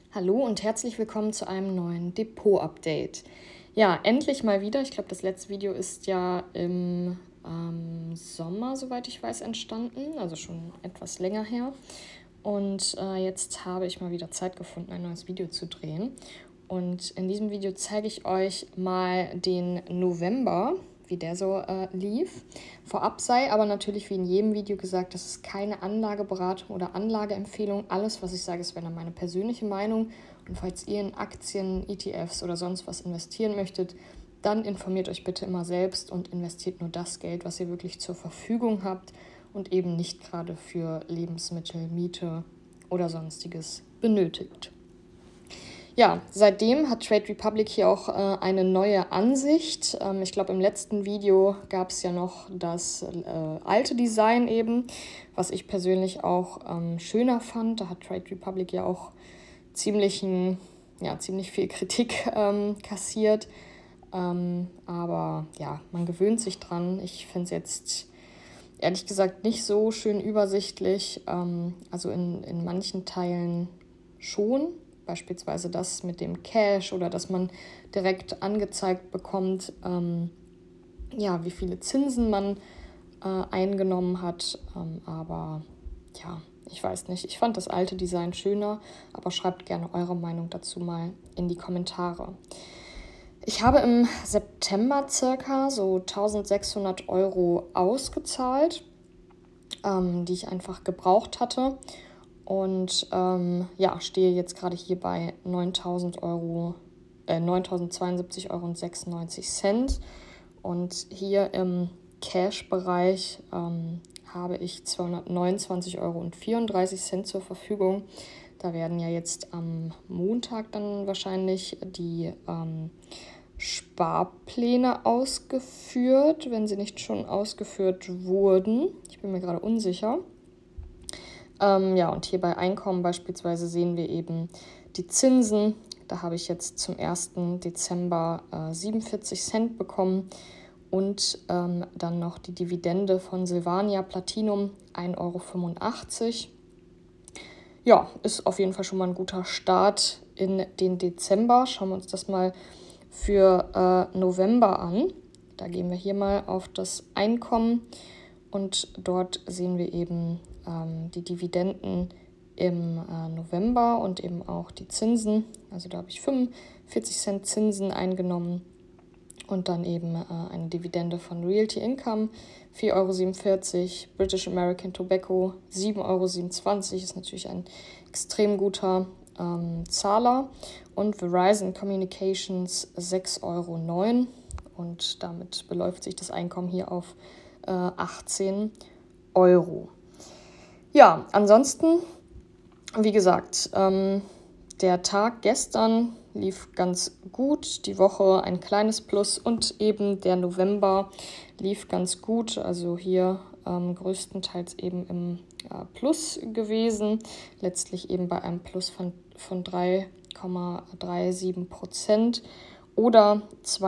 Hallo und herzlich willkommen zu einem neuen Depot-Update. Ja, endlich mal wieder. Ich glaube, das letzte Video ist ja im Sommer, soweit ich weiß, entstanden, also schon etwas länger her. Und jetzt habe ich mal wieder Zeit gefunden, ein neues Video zu drehen. Und in diesem Video zeige ich euch mal den November, wie der so lief. Vorab sei aber natürlich wie in jedem Video gesagt, das ist keine Anlageberatung oder Anlageempfehlung. Alles, was ich sage, ist wenn meine persönliche Meinung. Und falls ihr in Aktien, ETFs oder sonst was investieren möchtet, dann informiert euch bitte immer selbst und investiert nur das Geld, was ihr wirklich zur Verfügung habt und eben nicht gerade für Lebensmittel, Miete oder sonstiges benötigt. Ja, seitdem hat Trade Republic hier auch eine neue Ansicht. Ich glaube, im letzten Video gab es ja noch das alte Design eben, was ich persönlich auch schöner fand. Da hat Trade Republic ja auch ziemlich viel Kritik kassiert. Aber ja, man gewöhnt sich dran. Ich finde es jetzt ehrlich gesagt nicht so schön übersichtlich. Also in manchen Teilen schon. Beispielsweise das mit dem Cash oder dass man direkt angezeigt bekommt, wie viele Zinsen man eingenommen hat. Aber ja, ich weiß nicht. Ich fand das alte Design schöner, aber schreibt gerne eure Meinung dazu mal in die Kommentare. Ich habe im September circa so 1.600 € ausgezahlt, die ich einfach gebraucht hatte. Und stehe jetzt gerade hier bei 9.072,96 € Und hier im Cash-Bereich habe ich 229,34 € zur Verfügung. Da werden ja jetzt am Montag dann wahrscheinlich die Sparpläne ausgeführt, wenn sie nicht schon ausgeführt wurden. Ich bin mir gerade unsicher. Und hier bei Einkommen beispielsweise sehen wir eben die Zinsen. Da habe ich jetzt zum 1. Dezember 47 Cent bekommen und dann noch die Dividende von Sylvania Platinum 1,85 €. Ja, ist auf jeden Fall schon mal ein guter Start in den Dezember. Schauen wir uns das mal für November an. Da gehen wir hier mal auf das Einkommen und dort sehen wir eben die Dividenden im November und eben auch die Zinsen. Also da habe ich 45 Cent Zinsen eingenommen und dann eben eine Dividende von Realty Income 4,47 €, British American Tobacco 7,27 € ist natürlich ein extrem guter Zahler und Verizon Communications 6,09 € und damit beläuft sich das Einkommen hier auf 18 €. Ja, ansonsten, wie gesagt, der Tag gestern lief ganz gut, die Woche ein kleines Plus und eben der November lief ganz gut, also hier größtenteils eben im Plus gewesen, letztlich eben bei einem Plus von 3,37% oder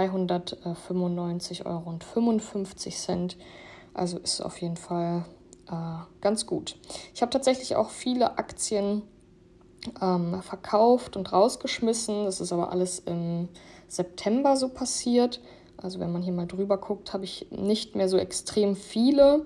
295,55 €. Also ist auf jeden Fall ganz gut. Ich habe tatsächlich auch viele Aktien verkauft und rausgeschmissen. Das ist aber alles im September so passiert. Also wenn man hier mal drüber guckt, habe ich nicht mehr so extrem viele.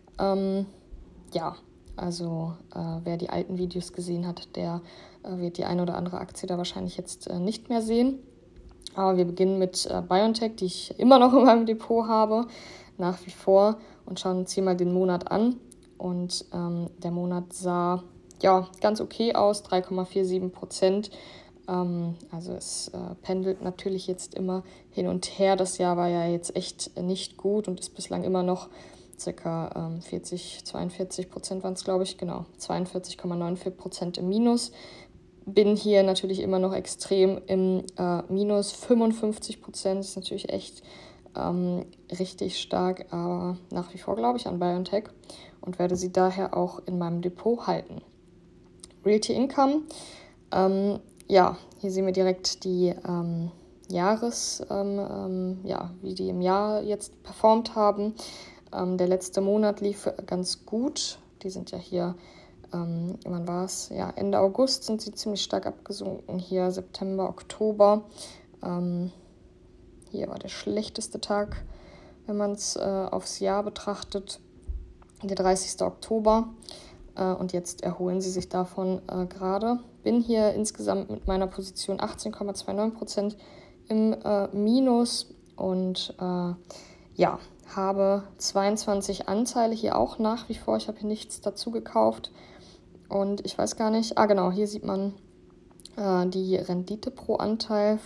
Wer die alten Videos gesehen hat, der wird die eine oder andere Aktie da wahrscheinlich jetzt nicht mehr sehen. Aber wir beginnen mit BioNTech, die ich immer noch in meinem Depot habe, nach wie vor, und schauen uns hier mal den Monat an. Und der Monat sah ganz okay aus, 3,47%. Also es pendelt natürlich jetzt immer hin und her. Das Jahr war ja jetzt echt nicht gut und ist bislang immer noch ca. 42% waren es, glaube ich, genau, 42,94% im Minus. Bin hier natürlich immer noch extrem im Minus, 55% ist natürlich echt richtig stark, aber nach wie vor glaube ich an BioNTech und werde sie daher auch in meinem Depot halten. Realty Income, hier sehen wir direkt die wie die im Jahr jetzt performt haben. Der letzte Monat lief ganz gut. Die sind ja hier wann war es? Ja, Ende August sind sie ziemlich stark abgesunken. Hier September, Oktober. Hier war der schlechteste Tag, wenn man es aufs Jahr betrachtet, der 30. Oktober. Und jetzt erholen sie sich davon gerade. Bin hier insgesamt mit meiner Position 18,29% im Minus und ja, habe 22 Anteile hier auch nach wie vor. Ich habe hier nichts dazu gekauft und ich weiß gar nicht. Genau, hier sieht man die Rendite pro Anteil,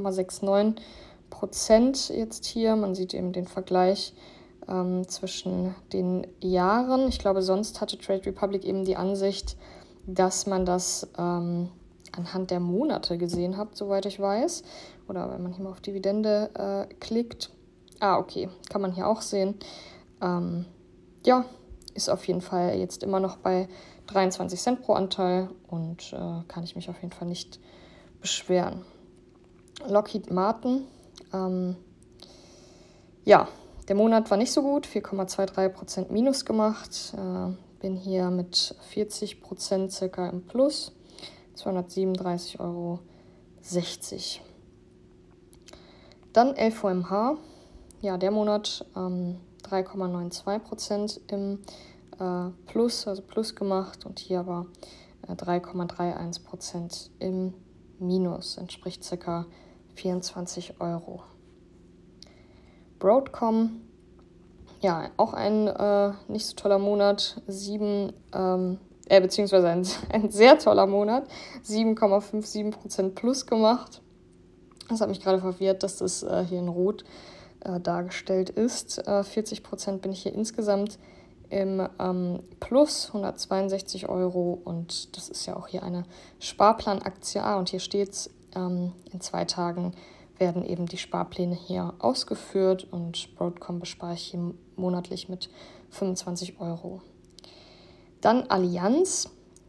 5,69% jetzt hier. Man sieht eben den Vergleich zwischen den Jahren. Ich glaube, sonst hatte Trade Republic eben die Ansicht, dass man das anhand der Monate gesehen hat, soweit ich weiß. Oder wenn man hier mal auf Dividende klickt. Okay, kann man hier auch sehen. Ja, ist auf jeden Fall jetzt immer noch bei 23 Cent pro Anteil und kann ich mich auf jeden Fall nicht beschweren. Lockheed Martin, ja, der Monat war nicht so gut, 4,23% Minus gemacht. Bin hier mit 40% circa im Plus, 237,60 Euro. Dann LVMH, ja, der Monat 3,92% im Plus, also Plus gemacht und hier aber 3,31% im Minus, entspricht ca. 24 Euro. Broadcom, ja, auch ein nicht so toller Monat, beziehungsweise ein sehr toller Monat, 7,57% Plus gemacht. Das hat mich gerade verwirrt, dass das hier in Rot dargestellt ist. 40% bin ich hier insgesamt im Plus, 162 Euro und das ist ja auch hier eine Sparplanaktie. Und hier steht es, in 2 Tagen werden eben die Sparpläne hier ausgeführt und Broadcom bespare ich hier monatlich mit 25 Euro. Dann Allianz,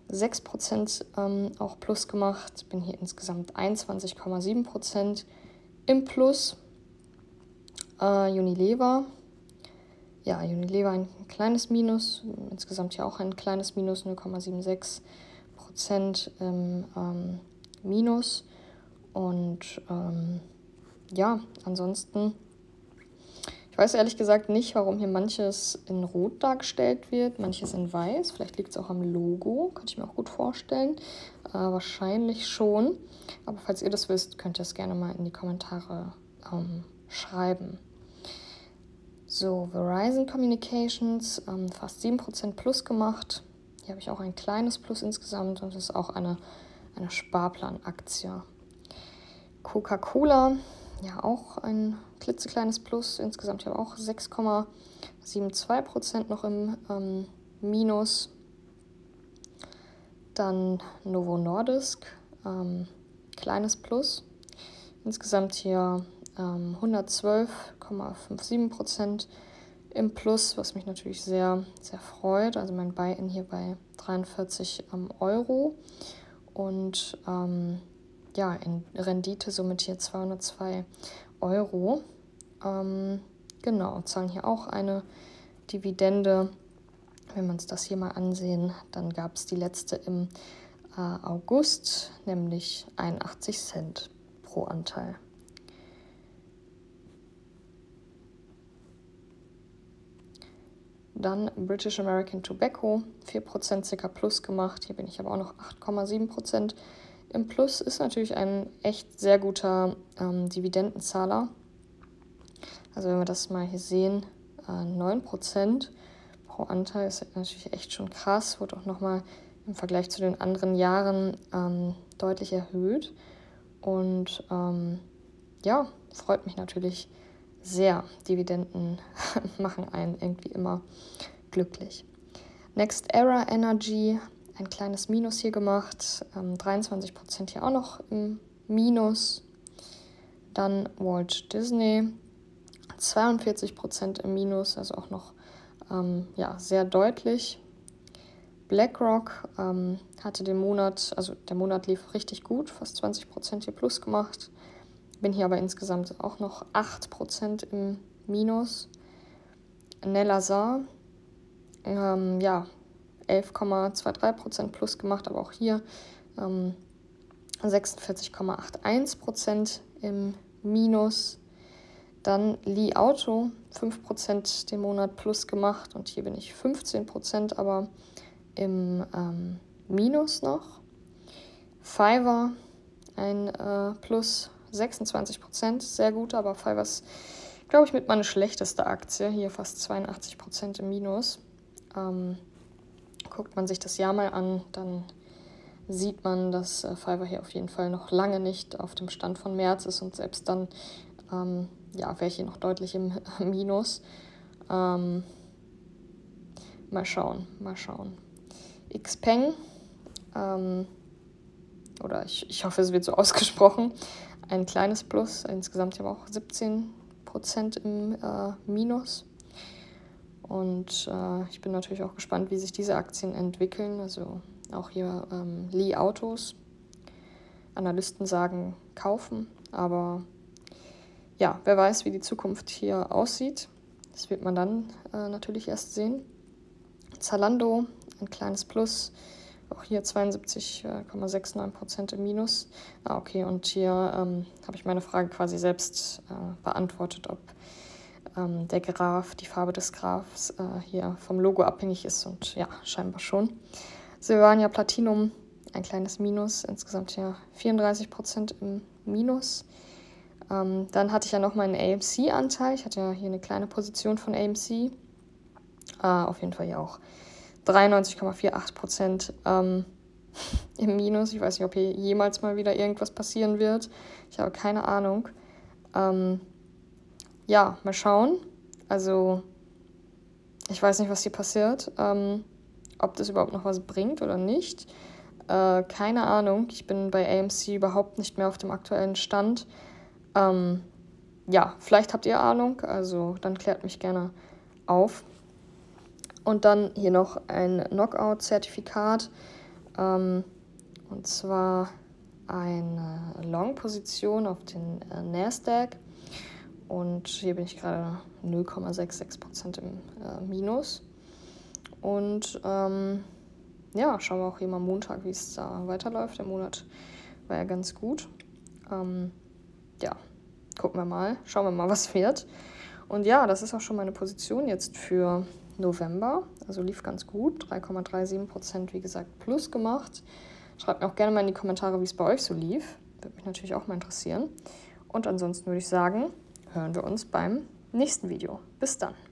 6% auch Plus gemacht, bin hier insgesamt 21,7% im Plus. Unilever, ja, Unilever ein kleines Minus, insgesamt ja auch ein kleines Minus, 0,76% im Minus. Und ja, ansonsten, ich weiß ehrlich gesagt nicht, warum hier manches in Rot dargestellt wird, manches in Weiß. Vielleicht liegt es auch am Logo, könnte ich mir auch gut vorstellen. Wahrscheinlich schon. Aber falls ihr das wisst, könnt ihr es gerne mal in die Kommentare schreiben. So, Verizon Communications, fast 7% Plus gemacht. Hier habe ich auch ein kleines Plus insgesamt und das ist auch eine Sparplanaktie. Coca-Cola, ja auch ein klitzekleines Plus, insgesamt ja auch 6,72% noch im Minus. Dann Novo Nordisk, kleines Plus, insgesamt hier 112,57% im Plus, was mich natürlich sehr, sehr freut. Also mein Buy-in hier bei 43 Euro und ja, in Rendite somit hier 202 Euro. Genau, zahlen hier auch eine Dividende. Wenn wir uns das hier mal ansehen, dann gab es die letzte im August, nämlich 81 Cent pro Anteil. Dann British American Tobacco, 4% circa Plus gemacht. Hier bin ich aber auch noch 8,7% im Plus. Ist natürlich ein echt sehr guter Dividendenzahler. Also wenn wir das mal hier sehen, 9% pro Anteil ist natürlich echt schon krass. Wurde auch nochmal im Vergleich zu den anderen Jahren deutlich erhöht. Und ja, freut mich natürlich sehr. Dividenden machen einen irgendwie immer glücklich. Next Era Energy, ein kleines Minus hier gemacht, 23% hier auch noch im Minus. Dann Walt Disney, 42% im Minus, also auch noch ja, sehr deutlich. BlackRock hatte den Monat, also der Monat lief richtig gut, fast 20% hier Plus gemacht. Bin hier aber insgesamt auch noch 8% im Minus. Nel Lazar, ja, 11,23% plus gemacht, aber auch hier 46,81% im Minus. Dann Li Auto, 5% den Monat plus gemacht und hier bin ich 15%, aber im Minus noch. Fiverr, ein plus 26%, sehr gut, aber Fiverr ist, glaube ich, mit meine schlechteste Aktie, hier fast 82% im Minus. Guckt man sich das Jahr mal an, dann sieht man, dass Fiverr hier auf jeden Fall noch lange nicht auf dem Stand von März ist und selbst dann wäre ich hier noch deutlich im Minus. Mal schauen. Xpeng, oder ich hoffe, es wird so ausgesprochen, ein kleines Plus, insgesamt aber auch 17% im Minus. Und ich bin natürlich auch gespannt, wie sich diese Aktien entwickeln. Also auch hier Li Autos. Analysten sagen kaufen, aber ja, wer weiß, wie die Zukunft hier aussieht. Das wird man dann natürlich erst sehen. Zalando, ein kleines Plus. Auch hier 72,69% im Minus. Okay, und hier habe ich meine Frage quasi selbst beantwortet, ob der Graph, die Farbe des Graphs hier vom Logo abhängig ist. Und ja, scheinbar schon. Silvania Platinum, ein kleines Minus. Insgesamt hier 34% im Minus. Dann hatte ich ja noch meinen AMC-Anteil. Ich hatte ja hier eine kleine Position von AMC. Auf jeden Fall hier auch 93,48% im Minus. Ich weiß nicht, ob hier jemals mal wieder irgendwas passieren wird. Ich habe keine Ahnung. Ja, mal schauen. Also, ich weiß nicht, was hier passiert. Ob das überhaupt noch was bringt oder nicht. Keine Ahnung. Ich bin bei AMC überhaupt nicht mehr auf dem aktuellen Stand. Ja, vielleicht habt ihr Ahnung. Also, dann klärt mich gerne auf. Und dann hier noch ein Knockout-Zertifikat. Und zwar eine Long-Position auf den Nasdaq. Und hier bin ich gerade 0,66% im Minus. Und ja, schauen wir auch hier mal Montag, wie es da weiterläuft. Der Monat war ja ganz gut. Ja, gucken wir mal. Schauen wir mal, was wird. Und ja, das ist auch schon meine Position jetzt für November. Also lief ganz gut. 3,37%, wie gesagt, plus gemacht. Schreibt mir auch gerne mal in die Kommentare, wie es bei euch so lief. Würde mich natürlich auch mal interessieren. Und ansonsten würde ich sagen, hören wir uns beim nächsten Video. Bis dann.